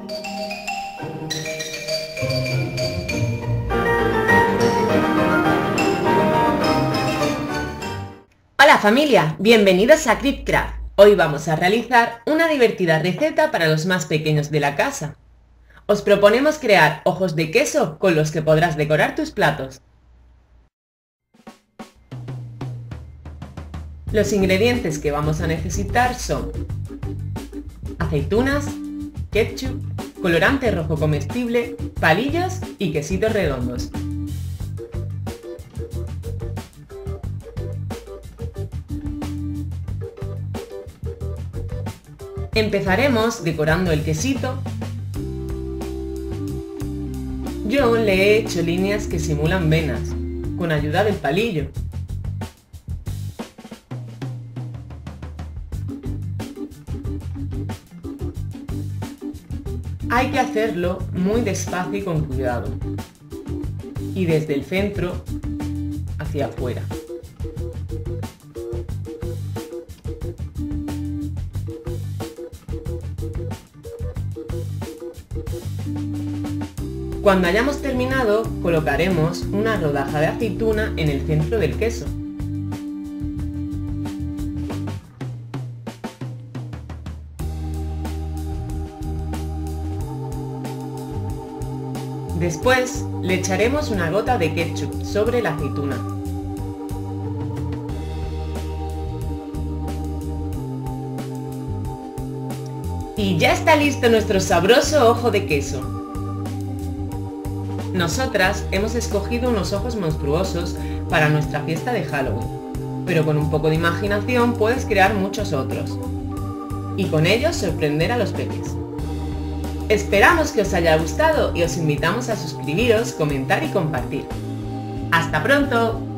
Hola familia, bienvenidos a CripCraft. Hoy vamos a realizar una divertida receta para los más pequeños de la casa. Os proponemos crear ojos de queso con los que podrás decorar tus platos. Los ingredientes que vamos a necesitar son aceitunas, ketchup, colorante rojo comestible, palillos y quesitos redondos. Empezaremos decorando el quesito. Yo le he hecho líneas que simulan venas, con ayuda del palillo. Hay que hacerlo muy despacio y con cuidado, y desde el centro hacia afuera. Cuando hayamos terminado, colocaremos una rodaja de aceituna en el centro del queso. Después, le echaremos una gota de ketchup sobre la aceituna. Y ya está listo nuestro sabroso ojo de queso. Nosotras hemos escogido unos ojos monstruosos para nuestra fiesta de Halloween, pero con un poco de imaginación puedes crear muchos otros, y con ellos sorprender a los peques. Esperamos que os haya gustado y os invitamos a suscribiros, comentar y compartir. ¡Hasta pronto!